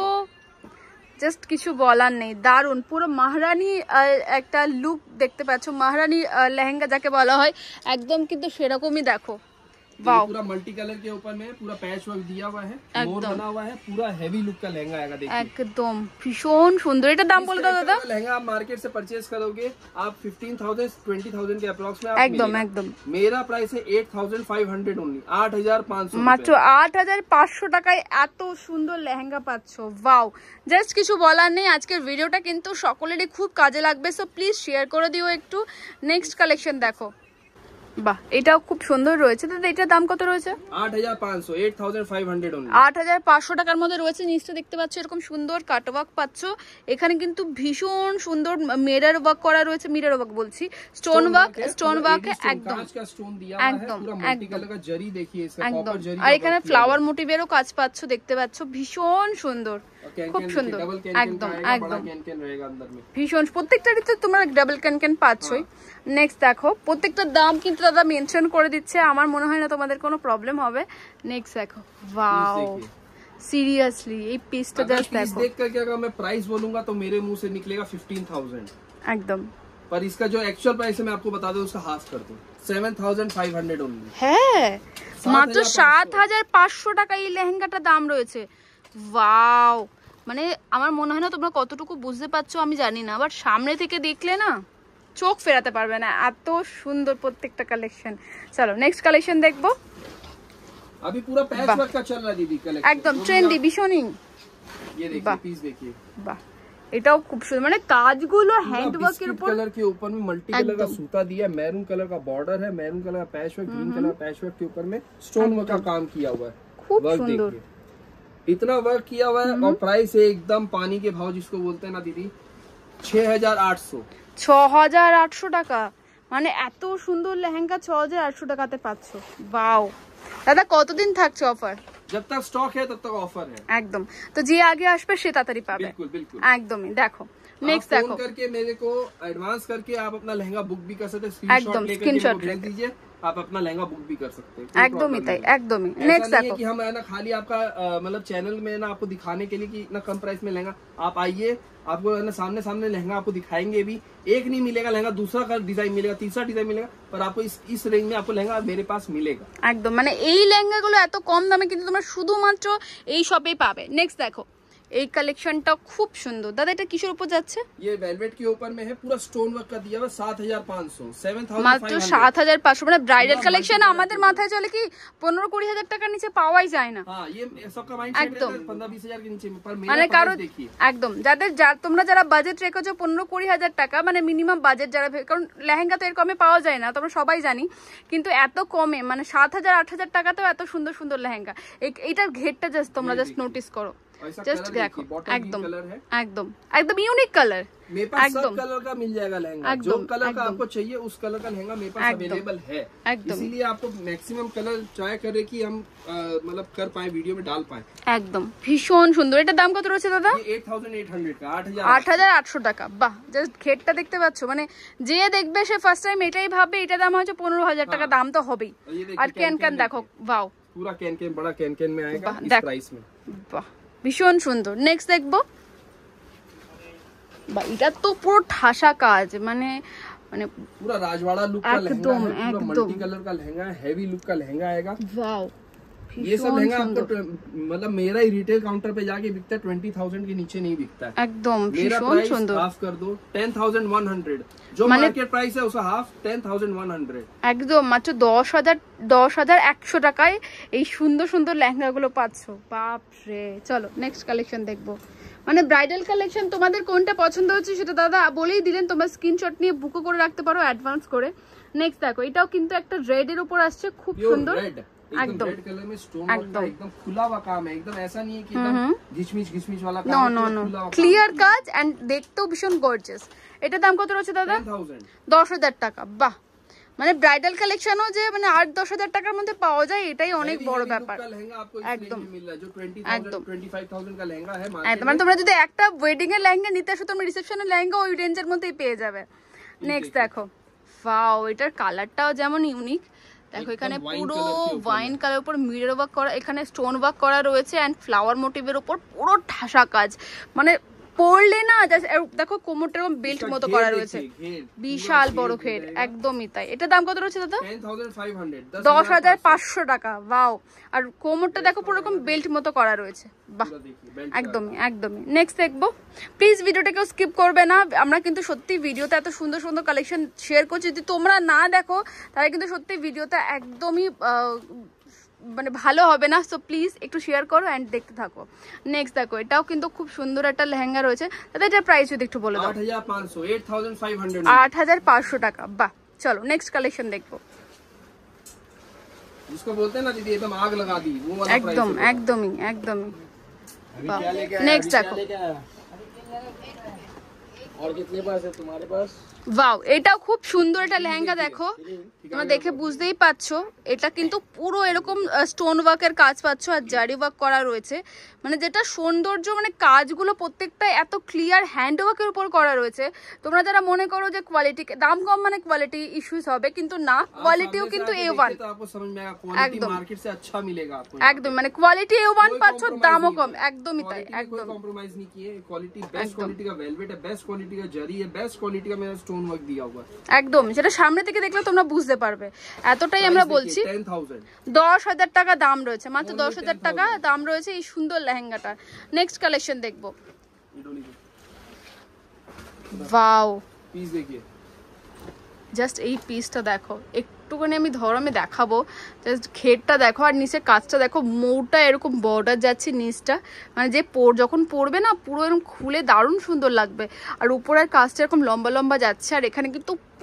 জাস্ট কিছু বলার নেই, দারুন। পুরো মহারানী একটা লুক দেখতে পাচ্ছ, মহারানী লেহেঙ্গা যাকে বলা হয়, একদম কিন্তু সেরকমই। দেখো वाओ, पूरा मल्टी कलर के ऊपर में पूरा पैच वर्क दिया हुआ है, मोर बना हुआ है, पूरा हेवी लुक का लहंगा आएगा, देखिए एकदम भीषण सुंदर। এটা দাম বলে দাও দাদা। लहंगा आप मार्केट से परचेज करोगे आप 15,000 20,000 के अप्रॉक्स में एकदम एकदम। मेरा प्राइस है 8500 ओनली, 8500, মাত্র 8500 টাকায় এত সুন্দর লেহেঙ্গা পাচ্ছো। ওয়াও, জাস্ট কিছু বলার নেই। আজকের ভিডিওটা কিন্তু সকলেরই খুব কাজে লাগবে, সো প্লিজ শেয়ার করে দিও একটু। নেক্সট কালেকশন দেখো, বাহ এটাও খুব সুন্দর রয়েছে। দাদা এটার দাম কত রয়েছে? 8500, 8500 ওনলি, 8500 টাকার মধ্যে রয়েছে। নিচে দেখতে পাচ্ছ এরকম সুন্দর কাটওয়ার্ক পাচ্ছ, এখানে কিন্তু ভীষণ সুন্দর মিরর ওয়ার্ক করা রয়েছে, মিরর ওয়ার্ক বলছি, স্টোন ওয়ার্ক একদম একদম একদম। আর এখানে ফ্লাওয়ার মোটিভেরও কাজ পাচ্ছ, দেখতে পাচ্ছ ভীষণ সুন্দর, খুব সুন্দর, একদম একদম ভীষণ। প্রত্যেকটারই তো তোমরা ডাবল ক্যান পাচ্ছই। নেক্সট দেখো প্রত্যেকটার দাম কিন্তু দাদা মেনশন করে দিচ্ছে, আমার মনে হয় না তোমাদের কোনো প্রবলেম হবে। নেক্সট দেখো, ওয়াও सीरियसली ये पीस तो जस्ट देखो, देख करके अगर मैं प्राइस बोलूंगा तो मेरे मुंह से निकलेगा 15,000 एकदम, पर इसका जो एक्चुअल प्राइस है मैं आपको बता दूं, उसका हाफ कर दूं, 7500 ओनली है। মাত্র 7500 টাকা এই লেহেঙ্গাটার দাম রয়েছে। ওয়াও, মানে আমার মনে হয় না তোমরা কতটুকু বুঝতে পারছো আমি জানি না, বাট সামনে থেকে দেখলে না চোখ ফেরাতে পারবে না, এত সুন্দর প্রত্যেকটা কালেকশন। চলো নেক্সট কালেকশন দেখবো। अभी पूरा पैच वर्क का चल रहा है दीदी कलेक्शन, एकदम ट्रेंडी भीषणी। ये देखिए पीस देखिए, वाह এটাও খুব সুন্দর, মানে কাজগুলো হ্যান্ড ওয়ার্কের উপর, कलर के ऊपर में मल्टी कलर का सूता दिया, मैरून कलर का बॉर्डर है, मैरून कलर का पैच वर्क, ग्रीन कलर का पैच वर्क के ऊपर में स्टोन वर्क का काम किया हुआ है, खूब सुंदर, इतना वर्क किया हुआ है। और प्राइस है एकदम पानी के भाव जिसको बोलते हैं ना दीदी, 6800 টাকা। মানে এত সুন্দর লেহেঙ্গা 6800 টাকাতে পাচ্ছ। ওয়াও দাদা কতদিন থাকছে অফার? जब तक स्टॉक है तब तक ऑफर है একদম। তো যে আগে আসবে সে তাড়াতাড়ি পাবে। बिल्कुल बिल्कुल। একদমই। দেখো नेक्स्ट फोन देखो करके मेरे को एडवांस करके आप अपना लहंगा बुक भी कर सकते हैं, एकदम स्क्रीनशॉट भेज दीजिए, आप अपना लहंगा बुक भी कर सकते हैं, एकदम ही ताई एकदम ही। नेक्स्ट देखो कि हम है ना खाली आपका मतलब चैनल में ना आपको दिखाने के लिए कि इतना कम प्राइस में लहंगा, आप आइए, आपको है ना सामने सामने लहंगा आपको दिखाएंगे भी, एक नहीं मिलेगा लहंगा, दूसरा डिजाइन मिलेगा, तीसरा डिजाइन मिलेगा, पर आपको इस रेंज में आपको लहंगा मेरे पास मिलेगा একদম। মানে এই লেহেঙ্গাগুলো এত কম দামে কিন্তু তোমরা শুধুমাত্র এই শপেই পাবে। নেক্সট দেখো এই কালেকশনটা খুব সুন্দর। দাদা এটা কিসের উপর যাচ্ছে? ये वेलवेट के ऊपर में है, पूरा स्टोन वर्क का दिया हुआ, 7500 মাত্র 7500। মানে ব্রাইডাল কালেকশন আমাদের মাথায় চলে কি 15-20 হাজার টাকার নিচে পাওয়াই যায় না। हाँ, ये सबका माइंडसेट रहता है 15-20 हजार के नीचे में, पर मेरा মানে কারো प्राइस देखिए একদম তোমরা যারা বাজেট রেখেছো 15-20 হাজার টাকা, মানে মিনিমাম বাজেট যারা, কারণ লেহেঙ্গা তো এর কমে পাওয়া যায় না, তোমরা সবাই জানি, কিন্তু এত কমে মানে 7000-8000 টাকাতেও এত সুন্দর সুন্দর লেহেঙ্গা। এটার ঘেরটা জাস্ট তোমরা জাস্ট নোটিস করো, जस्ट देखो एकदम एकदम एकदम यूनिक कलर। मेरे पास सब कलर का मिल जाएगा लहंगा, जो कलर का आपको चाहिए उस कलर का लहंगा मेरे पास अवेलेबल है, इसीलिए आपको मैक्सिमम कलर ट्राई करे कि हम मतलब कर पाए, वीडियो में डाल पाए। একদম ভীষণ সুন্দর। এটার দাম কত রয়েছে দাদা? 8800 का 8800 টাকা। বাহ, জাস্ট ঘেরটা দেখতে পাচ্ছ, মানে যে দেখবে সে ফার্স্ট টাইম এটাই ভাবে এটা দাম হচ্ছে 15000 টাকা, দাম তো হবেই। আর ক্যান ক্যান দেখো, ওয়াও, पूरा कैन कैन बड़ा कैन कैन में आएगा इस प्राइस में। বাহ ভীষণ সুন্দর। নেক্সট দেখবো, বা এটা তো পুরো ঠাসা কাজ, মানে মানে पूरा राजवाड़ा लुक का लहंगा है, पूरा मल्टी कलर का लहंगा है, हैवी लुक का लहंगा आएगा। वाओ, ये सब लहंगा आपको मतलब मेरा ही रिटेल काउंटर पे जाके बिकता है 20,000 के नीचे नहीं बिकता है एकदम। मेरा प्राइस हाफ कर दो 10,100, जो मार्केट प्राइस है उसका हाफ 10,100 একদম। মাত্র 10,100 টাকায় এই সুন্দর সুন্দর লেহেঙ্গা গুলো পাচ্ছ। বাপ রে। চলো নেক্সট কালেকশন দেখবো। মানে ব্রাইডাল কালেকশন তোমাদের কোনটা পছন্দ হচ্ছে সেটা দাদা বলেই দিলেন, তোমরা স্ক্রিনশট নিয়ে বুকও করে রাখতে পারো অ্যাডভান্স করে। নেক্সট দেখো এটাও কিন্তু একটা রেড এর উপর আসছে, খুব সুন্দর एकदम रेड कलर में स्टोन वर्क का एकदम खुला हुआ काम है, एकदम ऐसा नहीं है कि एकदम घिचमिच वाला काम। नो क्लियर কাজ এন্ড দেখতেও ভীষণ গর্জিয়াস। এটার দাম কত রয়েছে দাদা? 10,000 টাকা। বাহ, মানে ব্রাইডাল কালেকশনও যে মানে 8-10,000 টাকার মধ্যে পাওয়া যায় এটাই অনেক বড় ব্যাপার। একদম একদম 25,000 का लहंगा है একদম। মানে তোমরা যদি একটা ওয়েডিং এর লেহেঙ্গা নিতে আসো, তোমরা রিসেপশনের লেহেঙ্গা ওই রেঞ্জের মধ্যেই পেয়ে যাবে। নেক্সট দেখো, ওয়াও, এটার কালারটাও যেমন ইউনিক। দেখো এখানে পুরো ওয়াইন কালার উপর মিরর ওয়ার্ক করা, এখানে স্টোন ওয়ার্ক করা রয়েছে এন্ড ফ্লাওয়ার মোটিভের উপর পুরো ঠাসা কাজ, মানে পরলে না দেখো কোমরটা এরকম বেল্ট মতো করা রয়েছে, বিশাল বড় ঘের, একদমই তাই। এটার দাম কত রয়েছে দাদা? 10,500 টাকা। ওয়াও, আর কোমরটা দেখো পুরো এরকম বেল্ট মতো করা রয়েছে। বাহ, একদমই একদমই। নেক্সট দেখবো, প্লিজ ভিডিওটাকেও স্কিপ করবে না, আমরা কিন্তু সত্যি ভিডিওতে এত সুন্দর সুন্দর কালেকশন শেয়ার করছি, যদি তোমরা না দেখো তাহলে কিন্তু সত্যি ভিডিওটা একদমই মানে ভালো হবে না। সো প্লিজ একটু শেয়ার করো এন্ড দেখতে থাকো। নেক্সট দেখো এটাও কিন্তু খুব সুন্দর একটা লেহেঙ্গা রয়েছে, দাদা এটার প্রাইস যদি একটু বলে দাও। 8,500 টাকা। বাহ, চলো নেক্সট কালেকশন দেখবো। जिसको बोलते हैं ना दीदी एकदम आग लगा दी, वो वाला एकदम एकदमই एकदमই। नेक्स्ट देखो, और कितने पास है तुम्हारे पास? ওয়াও, এটাও খুব সুন্দর একটা লেহেঙ্গা। দেখো তোমরা দেখে বুঝতেই পারছো, এটা কিন্তু পুরো এরকম স্টোন ওয়ার্কের কাজ পাচ্ছ আর জারি ওয়ার্ক করা রয়েছে, মানে যেটা সৌন্দর্য, মানে কাজগুলো প্রত্যেকটা এত ক্লিয়ার হ্যান্ড ওয়ার্কের উপর করা রয়েছে। তোমরা যারা মনে করো যে কোয়ালিটি দাম কম মানে কোয়ালিটি ইস্যুস হবে, কিন্তু না, কোয়ালিটিও কিন্তু A1 একদম একদম, মানে কোয়ালিটি A1 পাচ্ছ, দামও কম, একদমই তাই, একদম कॉम्प्रोमाइज नहीं किए, क्वालिटी बेस्ट क्वालिटी का वेलवेट है, बेस्ट क्वालिटी का जरी है, बेस्ट क्वालिटी का मेरा स्टोन वर्क दिया हुआ है, একদম, যেটা সামনে থেকে দেখলে তোমরা বুঝতে পারবে। এতটাই আমরা বলছি। 10,000 টাকা দাম রয়েছে, মাত্র 10,000 টাকা দাম রয়েছে এই সুন্দর লেহেঙ্গাটা। নেক্সট কালেকশন দেখবো। ওয়াও, পিস देखिए, জাস্ট এই পিসটা দেখো, একটুখানি আমি দেখাবো, জাস্ট ঘেরটা দেখো আর নিচে কাজটা দেখো, মৌটা এরকম বর্ডার যাচ্ছে নিচটা, মানে যে যখন পরবে না পুরো এরকম খুলে দারুণ সুন্দর লাগবে। আর উপরের কাজটা এরকম লম্বা লম্বা যাচ্ছে, আর এখানে কিন্তু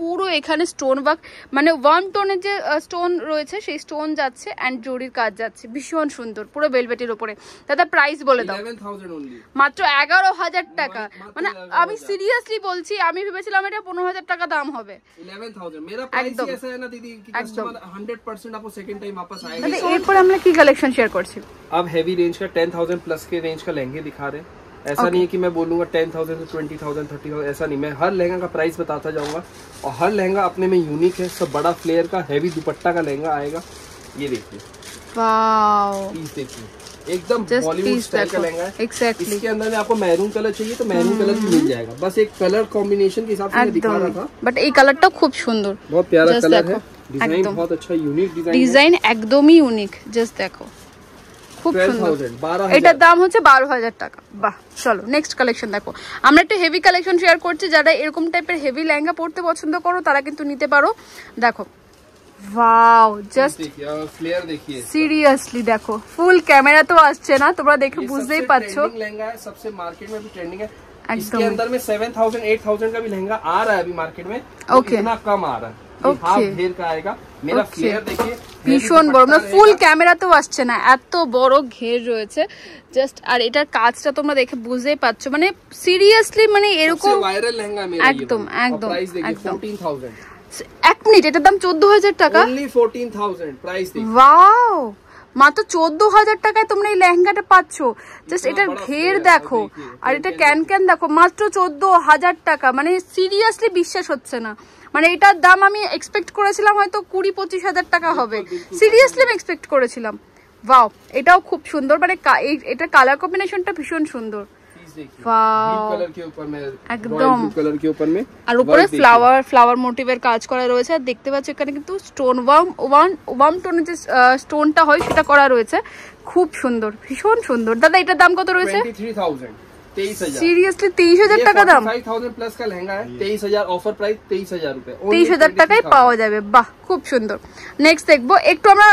পুরো এখানে স্টোন ওয়ার্ক, মানে 1 টোনের যে স্টোন রয়েছে সেই স্টোন যাচ্ছে এন্ড জরির কাজ যাচ্ছে, ভীষণ সুন্দর, পুরো ভেলভেটের উপরে। দাদা প্রাইস বলে দাও। 11,000 only, মাত্র 11,000 টাকা। মানে আমি সিরিয়াসলি বলছি, আমি ভেবেছিলাম এটা 15,000 টাকা দাম হবে। 11,000 मेरा प्राइस ही ऐसा है ना दीदी कि कस्टमर 100% आपको सेकंड टाइम वापस आएगा। মানে এরপর আমরা কি কালেকশন শেয়ার করছি? अब हैवी रेंज का 10,000 प्लस के रेंज का लहंगे दिखा रहे हैं। ऐसा नहीं है कि मैं बोलूंगा 10,000 से 20,000 30,000, ऐसा नहीं, मैं हर लहंगा का प्राइस बताता जाऊंगा और हर लहंगा अपने में यूनिक है। सब बड़ा फ्लेयर का हैवी दुपट्टा का लहंगा आएगा। ये देखिए, वाओ, पीस देखिए, एकदम बॉलीवुड स्टाइल का लहंगा है। एग्जैक्टली। इसके अंदर में आपको मैरून कलर चाहिए तो मैरून कलर भी मिल जाएगा, बस एक कलर कॉम्बिनेशन के हिसाब से मैं दिखा रहा था। बट এই কালারটা খুব সুন্দর, बहुत प्यारा कलर है, डिजाइन बहुत अच्छा यूनिक डिजाइन, ডিজাইন একদমই ইউনিক। জাস্ট দেখো, খুব সুন্দর। 12,000 এটার দাম হচ্ছে 12,000 টাকা। বাহ, চলো নেক্সট কালেকশন দেখো। আমরা একটা হেভি কালেকশন শেয়ার করছি, যারা এরকম টাইপের হেভি লেহেঙ্গা পরতে পছন্দ করো তারা কিন্তু নিতে পারো। দেখো, ওয়াও, জাস্ট फ्लेयर देखिए, সিরিয়াসলি দেখো, ফুল ক্যামেরা তো আসছে না, তোমরা দেখে বুঝতেই পারছো। लहंगा है, सबसे मार्केट में भी ट्रेंडिंग है। इसके अंदर में 7,000 8,000 का भी लहंगा आ रहा है अभी मार्केट में, इतना कम आ रहा है, हाफ घेर का आएगा। मेरा फ्लेयर देखिए, ভীষণ বড়, মানে ফুল ক্যামেরাতেও আসছে না, এত বড় ঘের রয়েছে জাস্ট। আর এটার কাজটা তোমরা দেখে বুঝতেই পারছো, মানে সিরিয়াসলি মানে এরকম वायरल लहंगा मेरा, একদম একদম प्राइस देखिए একদম। 14,000, 1 মিনিট, এটার দাম 14,000 টাকা। ओनली 14,000 प्राइस देखिए। ওয়াও, মাত্র 14,000 টাকায় তোমরা এই লেহেঙ্গাটা পাচ্ছ। জাস্ট এটার ঘের দেখো আর এটা ক্যান ক্যান দেখো, মাত্র 14,000 টাকা। মানে সিরিয়াসলি বিশ্বাস হচ্ছে না, মানে এটার দাম আমি এক্সপেক্ট করেছিলাম হয়তো 20-25,000 টাকা হবে, সিরিয়াসলি আমি এক্সপেক্ট করেছিলাম। ওয়াও, এটাও খুব সুন্দর, মানে এটা কালার কম্বিনেশনটা ভীষণ সুন্দর। कलर के ऊपर में একদম कलर के ऊपर में আর উপরে ফ্লাওয়ার মোটিভের কাজ করা রয়েছে। আর দেখতে পাচ্ছ এখানে কিন্তু স্টোন ওয়ার্ম টোনের যে স্টোনটা হয় সেটা করা রয়েছে, খুব সুন্দর, ভীষণ সুন্দর। দাদা এটার দাম কত রয়েছে? 23,000, 23,000, সিরিয়াসলি 23,000 টাকা দাম। 5,000 प्लस का लहंगा है, 23,000 ऑफर प्राइस, 23,000 रुपए, 23,000 টাকায় পাওয়া যাবে। বাহ, খুব সুন্দর। নেক্সট দেখবো, একটু আমরা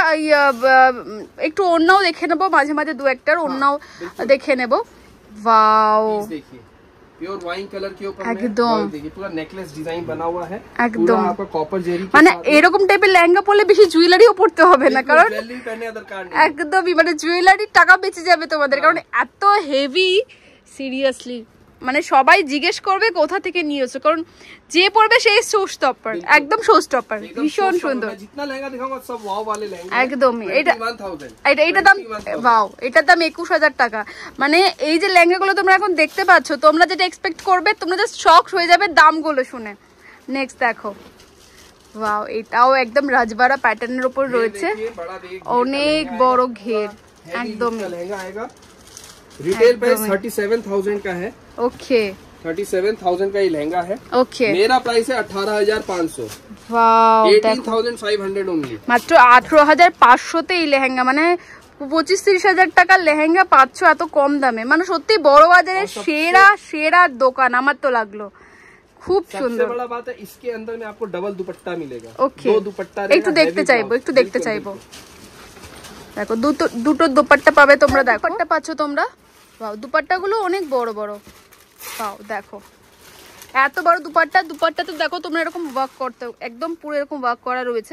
একটু ওড়নাও দেখে নেবো, মাঝে মাঝে দু একটার ওড়নাও দেখে নেবো। वाओ, देखिए, प्योर वाइन कलर के ऊपर एकदम देखिए, पूरा नेकलेस डिजाइन बना हुआ है, एकदम आपका कॉपर जेरी, মানে এরকম টাইপের লেহেঙ্গা পরলে বেশি জুয়েলারিও পড়তে হবে না, কারণ ज्वेलरी पहनने दरकार नहीं, একদমই মানে জুয়েলারির টাকা বেঁচে যাবে তোমাদের, কারণ এত হেভি। সিরিয়াসলি মানে সবাই জিজ্ঞেস করবে কোথা থেকে নিয়েছো, কারণ যে পড়বে সেই শো স্টপার, একদম শো স্টপার, ভীষণ সুন্দর। जितना लहंगा दिखाऊंगा सब वाव वाले लहंगे, একদম। এটা দাম, ওয়াও, এটার দাম 21,000 টাকা। মানে এই যে লেহেঙ্গাগুলো তোমরা এখন দেখতে পাচ্ছ, তোমরা যেটা এক্সপেক্ট করবে তোমরা জাস্ট শক হয়ে যাবে দামগুলো শুনে। নেক্সট দেখো, ওয়াও, এটাও একদম রাজবাড়া প্যাটার্নের উপর রয়েছে, অনেক বড় ঘের, একদম लहंगा आएगा। रिटेल प्राइस 37,000 का है। ओके, 37,000 का ये लहंगा है। ओके, मेरा प्राइस है 18,500, वाओ, 18,500 ओनली, মাত্র 18,500 তে এই লেহেঙ্গা, মানে 25-30,000 টাকার লেহেঙ্গা পাচ্ছ এত কম দামে। মানে সত্যি বড় বাজারের সেরা দোকান আমার তো লাগলো, খুব সুন্দর। सबसे बड़ा बात है इसके अंदर में आपको डबल दुपट्टा मिलेगा। ओके, दो दुपट्टा একটু দেখতে চাইবো। দেখো দুটো দুপাট্টা পাবে তোমরা, দেখো দুপাট্টা পাচ্ছ তোমরা। ওয়াও, দুপাট্টাগুলো অনেক বড় বড়। ওয়াও, দেখো এত বড় দুপাট্টা তো দেখো তোমরা এরকম ওয়ার্ক করতে, একদম পুরো এরকম ওয়ার্ক করা রয়েছে,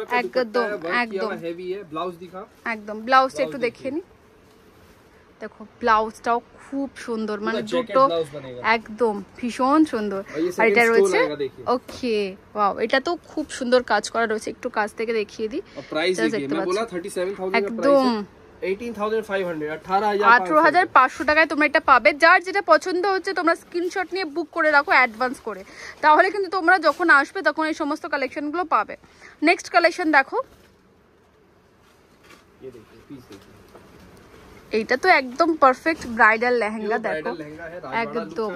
একদম ব্লাউজটা একটু দেখিয়ে নি। দেখো ব্লাউজটাও খুব সুন্দর, মানে দুটো একদম ভীষণ সুন্দর। আর এটা রয়েছে, ওকে, ওয়াও, এটা তো খুব সুন্দর কাজ করা রয়েছে, একটু কাজ থেকে দেখিয়ে দিই। একদম 18,500 টাকায় তোমরা এটা পাবে। যার যেটা পছন্দ হচ্ছে তোমরা স্ক্রিনশট নিয়ে বুক করে রাখো অ্যাডভান্স করে, তাহলে কিন্তু তোমরা যখন আসবে তখন এই সমস্ত কালেকশন গুলো পাবে। নেক্সট কালেকশন দেখো, এইটা তো একদম পারফেক্ট ব্রাইডাল লেহেঙ্গা, দেখো একদম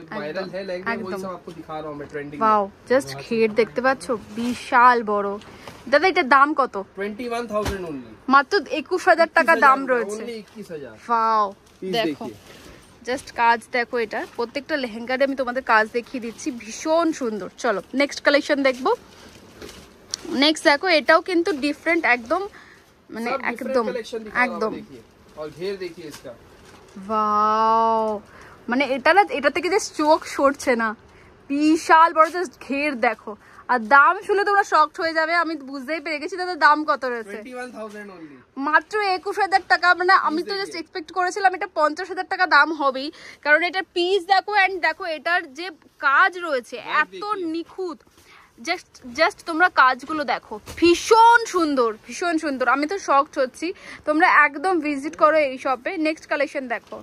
ওয়াও, জাস্ট ঘের দেখতে পাচ্ছ, বিশাল বড়। দাদা এটার দাম কত? 21,000 only, মাত্র 21,000 টাকা দাম রয়েছে। ওয়াও, দেখো জাস্ট কাজ দেখো, এটা প্রত্যেকটা লেহেঙ্গারে আমি তোমাদের কাজ দেখিয়ে দিচ্ছি, ভীষণ সুন্দর। চলো নেক্সট কালেকশন দেখবো। নেক্সট দেখো, এটাও কিন্তু ডিফারেন্ট একদম, মানে একদম और घेर देखिए इसका, ওয়াও, মানে এটা থেকে যে চোখ সরছে না, বিশাল বড় জাস্ট ঘের দেখো। আর দাম শুনে তোমরা শকড হয়ে যাবে, আমি বুঝতেই পেরে গেছি দাদা দাম কত রয়েছে। 21,000 only। মাত্র 21,000 টাকা। মানে আমি তো জাস্ট এক্সপেক্ট করেছিলাম এটা 50,000 টাকা দাম হবেই, কারণ এটার পিস দেখো এন্ড দেখো এটার যে কাজ রয়েছে এত নিখুঁত। জাস্ট তোমরা কাজগুলো দেখো, ভীষণ সুন্দর ভীষণ সুন্দর। আমি তো শকড হচ্ছি, তোমরা একদম ভিজিট করো এই শপে। নেক্সট কালেকশন দেখো,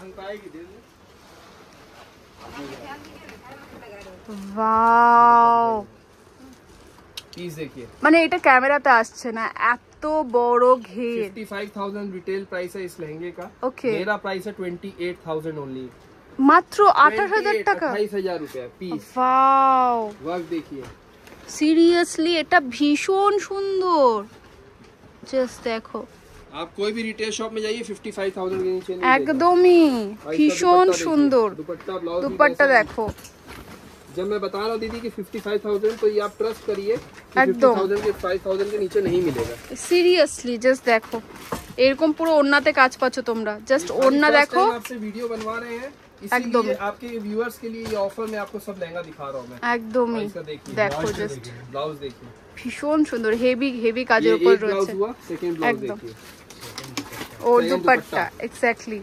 ওয়াও पीस देखिए, মানে এটা ক্যামেরাতে আসছে না, এত বড় ঘের। 55,000 रिटेल प्राइस है इस लहंगे का। ओके, मेरा प्राइस है 28,000 ओनली। মাত্র 28,000 টাকা, 28,000 रुपया पीस। ওয়াও वर्क देखिए, সিরিয়াসলি এটা ভীষণ সুন্দর। জাস্ট দেখো, आप कोई भी रिटेल शॉप में जाइए 55,000 के नीचे नहीं একদমই ভীষণ সুন্দর। दुपट्टा ब्लाउज দুপাট্টা দেখো, जब मैं बता रहा हूँ दीदी कि 55,000, तो ये आप ट्रस्ट करिए कि एकदम 50,000 के 5,000 के नीचे नहीं मिलेगा। সিরিয়াসলি জাস্ট দেখো এরকম পুরো ওড়নাতে কাজ পাচ্ছ তোমরা। জাস্ট ওড়না দেখো, आपसे वीडियो बनवा रहे हैं, एकदम। इसीलिए आपके व्यूअर्स के लिए ये ऑफर में आपको सब लहंगा दिखा रहा हूँ मैं। একদমই इसका देखिए, দেখো জাস্ট ब्लाउज देखिए, ভীষণ সুন্দর, হেভি হেভি ये কাজের উপর एक ब्लाउज রয়েছে। हुआ, सेकंड ब्लाउज एकदम। देखिए, ওর Second dupatta dupatta. Exactly,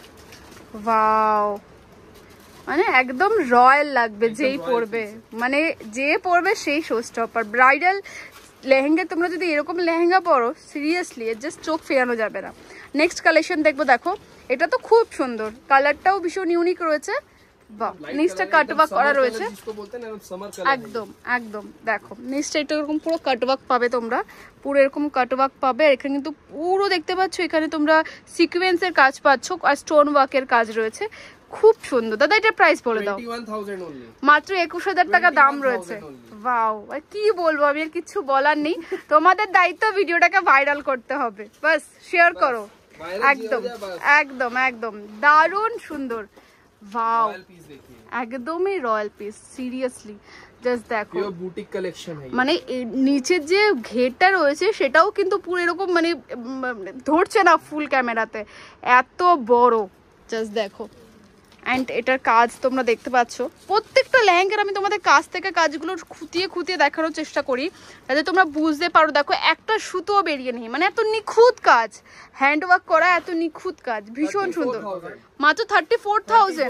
wow মানে একদম রয়্যাল লাগবে যেই royal পরবে, মানে যে পরবে সেই শো স্টপার। ব্রাইডাল লেহেঙ্গা তোমরা যদি এরকম লেহেঙ্গা পরো সিরিয়াসলি জাস্ট চোখ ফেরানো যাবে না। নেক্সট কালেকশন দেখবো, দেখো এটা তো খুব সুন্দর, কালারটাও ভীষণ ইউনিক রয়েছে। বাহ, নিচটা কাটওয়ার্ক করা রয়েছে, जिसको बोलते हैं ना समर कलर। একদম একদম দেখো নিচটা এটা এরকম পুরো কাটওয়ার্ক পাবে তোমরা, পুরো এরকম কাটওয়ার্ক পাবে। আর এখানে কিন্তু পুরো দেখতে পাচ্ছ এখানে তোমরা সিকোয়েন্সের কাজ পাচ্ছ আর স্টোন ওয়ার্কের কাজ রয়েছে, খুব সুন্দর। দাদা এটা প্রাইস বলে দাও। 21,000 only। মাত্র 21,000 টাকা দাম রয়েছে। ওয়াও, কি বলবো আমি, আর কিছু বলার নেই। তোমাদের দায়িত্ব ভিডিওটাকে ভাইরাল করতে হবে, বাস শেয়ার করো। একদম একদম একদম দারুণ সুন্দর, ওয়াও रॉयल पीस देखिए, একদমই রয়্যাল পিস। সিরিয়াসলি জাস্ট দেখো, प्योर बुटीक कलेक्शन है ये। মানে নিচের যে ঘেরটা রয়েছে সেটাও কিন্তু পুরো এরকম মানে ধরছে না ফুল ক্যামেরাতে, এত বড়। জাস্ট দেখো, অ্যান্ড এটার কাজ তোমরা দেখতে পাচ্ছ। প্রত্যেকটা লেহেঙ্গার আমি তোমাদের কাছ থেকে কাজগুলো খুঁটিয়ে খুঁটিয়ে দেখানোর চেষ্টা করি যাতে তোমরা বুঝতে পারো। দেখো একটা সুতো বেরিয়ে নেই, মানে এত নিখুঁত কাজ, হ্যান্ড ওয়ার্ক করা, এত নিখুঁত কাজ, ভীষণ সুন্দর। মাত্র 34,000।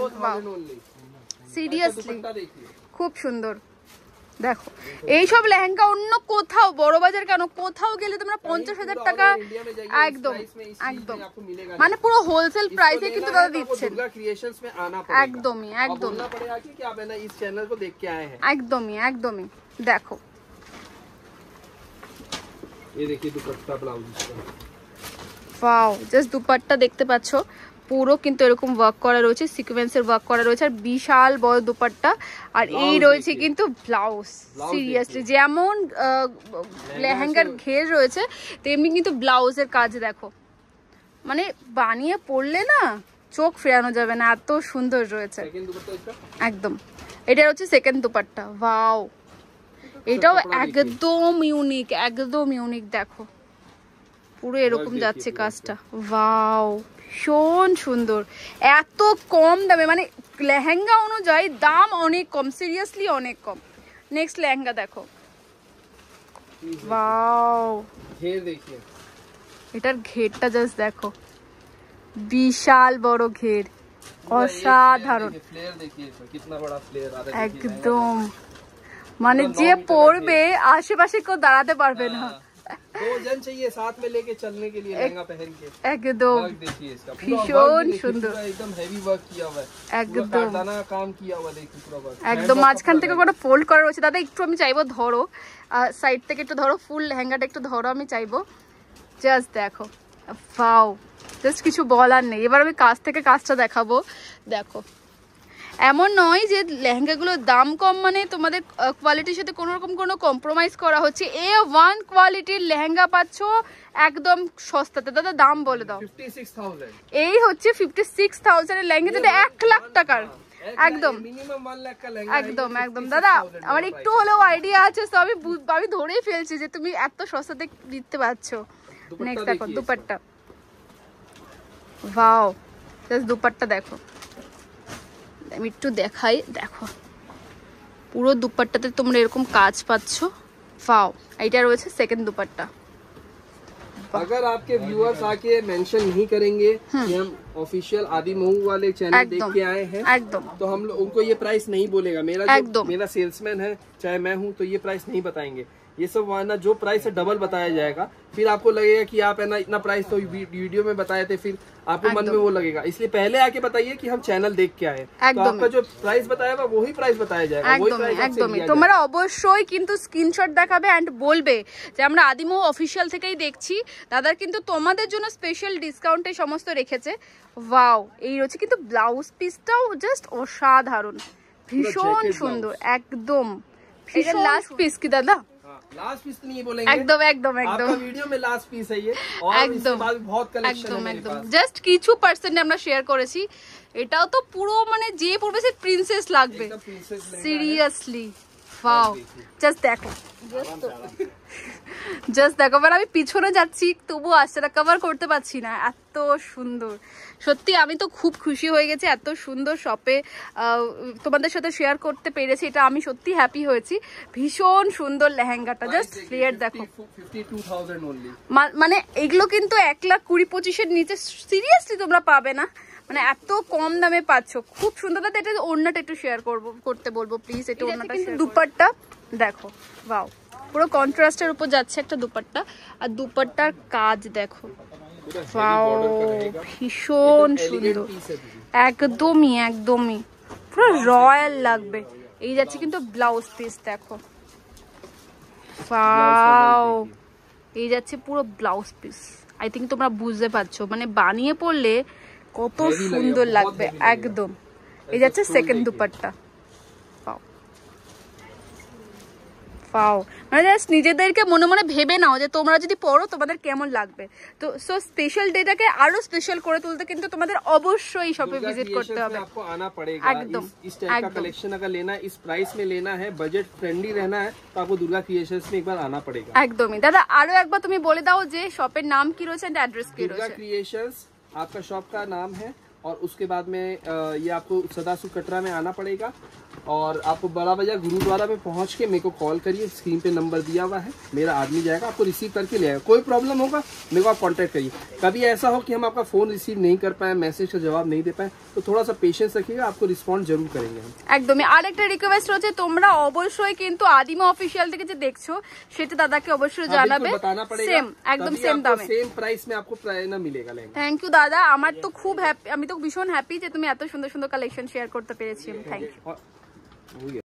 সিরিয়াসলি খুব সুন্দর। দেখো এইসব লেহেঙ্গা অন্য কোথাও বড় বাজার কেন কোথাও গেলে তোমরা 50,000 টাকা একদম একদম মানে পুরো হোলসেল প্রাইসে কিন্তু দাদা দিচ্ছেন। একদমই একদমই একদমই একদমই দেখো, ওয়াও জাস্ট দুপাট্টা দেখতে পাচ্ছ, পুরো কিন্তু এরকম ওয়ার্ক করা রয়েছে, সিকোয়েন্সের ওয়ার্ক করা রয়েছে, আর বিশাল বড় দুপাট্টা। আর এই রয়েছে কিন্তু ব্লাউজ। সিরিয়াসলি যেমন লেহেঙ্গার ঘের রয়েছে তেমনি কিন্তু ব্লাউজের কাজ দেখো, মানে বানিয়ে পরলে না চোখ ফেরানো যাবে না, এত সুন্দর রয়েছে। একদম এটা হচ্ছে সেকেন্ড দুপাট্টা। ওয়াও, এটাও একদম ইউনিক, একদম ইউনিক। দেখো পুরো এরকম যাচ্ছে কাজটা, ওয়াও ভীষণ সুন্দর, এত কম দামে, মানে লেহেঙ্গা অনুযায়ী দাম অনেক কম, সিরিয়াসলি অনেক কম। নেক্সট লেহেঙ্গা দেখো, ওয়াও घेर देखिए, এটার ঘেরটা জাস্ট দেখো, বিশাল বড় ঘের, অসাধারণ একদম, মানে যে পরবে আশেপাশে কেউ দাঁড়াতে পারবে না। दो जन चाहिए साथ में लेके चलने के लिए लहंगा पहन के। एकदम देखिए इसका भीषण सुंदर, एकदम हेवी वर्क किया हुआ है, एकदम काटाना काम किया हुआ, देखिए पूरा वर्क একদম। মাঝখান থেকে কোনো ফোল্ড করা রয়েছে। দাদা একটু আমি চাইবো ধরো, সাইড থেকে একটু ধরো, ফুল লেহেঙ্গাটা একটু ধরো আমি চাইবো। জাস্ট দেখো, ওয়াও জাস্ট কিছু বলার নেই। এবার আমি কাছ থেকে কাজটা দেখাবো। দেখো এমন নয় যে লেহেঙ্গাগুলোর দাম কম মানে তোমাদের কোয়ালিটির সাথে কোনো রকম কোনো কম্প্রোমাইজ করা হচ্ছে। A1 কোয়ালিটির লেহেঙ্গা পাচ্ছ একদম সস্তাতে। দাদা দাম বলে দাও। 56,000 এই হচ্ছে 56,000 এর লেহেঙ্গা, যেটা 1 লাখ টাকার একদম একদম একদম। দাদা আমার একটু হলেও আইডিয়া আছে, তো আমি ধরেই ফেলছি যে তুমি এত সস্তাতে দিতে পারছো। নেক্সট দেখো দুপাট্টা, ওয়াও জাস্ট দুপাট্টা দেখো, আমি একটু দেখাই। দেখো পুরো দুপাট্টাতে তোমরা এরকম কাজ পাচ্ছ। वाओ, এটা রয়েছে সেকেন্ড দুপাট্টা। अगर आपके व्यूअर्स आके मेंशन नहीं करेंगे कि हम ऑफिशियल आदि महू वाले चैनल देख के आए हैं, एकदम, तो हम उनको ये प्राइस नहीं बोलेगा। मेरा सेल्समैन है, चाहे मैं हूँ, तो ये प्राइस नहीं बताएंगे। ये सब वहाँ जो प्राइस है डबल बताया जाएगा। फिर आपको लगेगा कि आप है ना इतना प्राइस तो वीडियो में बताए थे, फिर आपको मन में वो लगेगा। इसलिए पहले आके बताइए कि हम चैनल देख के आए, तो आपका जो प्राइस बताया हुआ वही प्राइस बताया जाएगा। একদমই তোমরা অবশ্যই কিন্তু স্ক্রিনশট দেখাবে এন্ড বলবে যে আমরা আদিমহু অফিশিয়াল থেকেই দেখছি। দাদা কিন্তু তোমাদের জন্য স্পেশাল ডিসকাউন্টে সমস্ত রেখেছে। ওয়াও, এই রয়েছে কিন্তু ব্লাউজ পিসটাও জাস্ট অসাধারণ, ভীষণ সুন্দর, একদম ভীষণ। লাস্ট পিস কি দাদা? लास्ट पीस नहीं बोलेंगे, एकदम एकदम एकदम आपका वीडियो में लास्ट पीस है ये, और इसके बाद बहुत कलेक्शन है मेरे पास। জাস্ট কিছু পার্সেন্ট আমরা শেয়ার করেছি। এটাও তো পুরো মানে যে পড়বে সে প্রিন্সেস লাগবে, সিরিয়াসলি। ওয়াও, জাস্ট দেখো, জাস্ট দেখো। মানে আমি পিছনে যাচ্ছি তবু আসছে কভার করতে পারছি না, এত সুন্দর। সত্যি আমি তো খুব খুশি হয়ে গেছি, এত সুন্দর শপে তোমাদের সাথে শেয়ার করতে পেরেছি, এটা আমি সত্যি হ্যাপি হয়েছি। ভীষণ সুন্দর লেহেঙ্গাটা, জাস্ট ফ্লেয়ার দেখো। 52,000 only। মানে এগুলো কিন্তু 1,20,25-এর নিচে সিরিয়াসলি তোমরা পাবে না, মানে এত কম দামে পাচ্ছ। খুব সুন্দর। দাদা এটা ওড়নাটা একটু শেয়ার করতে বলবো প্লিজ। এটা ওড়নাটা কিন্তু দুপাট্টা দেখো, ওয়াও, পুরো কন্ট্রাস্টের উপর যাচ্ছে একটা দুপাট্টা, আর দুপাট্টার কাজ দেখো, ওয়াও, ভীষণ সুন্দর, একদমই একদমই পুরো রয়্যাল লাগবে। এই যাচ্ছে কিন্তু ব্লাউজ পিস দেখো, ওয়াও, এই যাচ্ছে পুরো ব্লাউজ পিস। আই থিঙ্ক তোমরা বুঝতে পারছো, মানে বানিয়ে পড়লে কত সুন্দর লাগবে, একদম। এই যাচ্ছে সেকেন্ড দুপাট্টা, পাও মানে জাস্ট নিজেদেরকে মনে মনে ভেবে নাও যে তোমরা যদি পড়ো তোমাদের কেমন লাগবে। তো সো স্পেশাল ডেটাকে আরো স্পেশাল করে তুলতে কিন্তু তোমাদের অবশ্যই শপে ভিজিট করতে হবে। आपको आना पड़ेगा। एकदम, इस टाइप का कलेक्शन अगर लेना है, इस प्राइस में लेना है, बजट फ्रेंडली रहना है, तो आपको दुर्गा क्रिएशंस में एक बार आना पड़ेगा। একদমই। দাদা আরো একবার তুমি বলে দাও যে শপের নাম কি রয়েছে এন্ড অ্যাড্রেস কি दुर्गा রয়েছে। क्रिएशंस आपका शॉप का नाम है, और उसके बाद में ये आपको सदासु कटरा में आना पड़ेगा, और आपको बड़ा बाजार गुरुद्वारा में पहुंच के मेरे को कॉल करिए। स्क्रीन पे नंबर दिया हुआ है, मेरा आदमी जाएगा, आपको रिसीव करके ले आएगा। कोई प्रॉब्लम होगा मेरे को आप कांटेक्ट करिए। कभी ऐसा हो कि हम आपका फोन रिसीव नहीं कर पाए, मैसेज का जवाब नहीं दे पाए, तो थोड़ा सा पेशेंस रखिएगा, आपको रिस्पॉन्ड जरूर करेंगे हम। একদমই। আরেকটা রিকোয়েস্ট রয়েছে, তোমরা অবশ্যই কিন্তু আদিমা অফিশিয়াল থেকে যে দেখছো সেটা দাদাকে অবশ্যই জানাবে। সেম, একদম সেম দামে, সেম প্রাইস में आपको ना मिलेगा लहंगा। থ্যাংক ইউ দাদা, আমার তো খুব হ্যাপি, আমি তো ভীষণ হ্যাপি যে তুমি এত সুন্দর সুন্দর কালেকশন শেয়ার করতে পেরেছি। Thank you.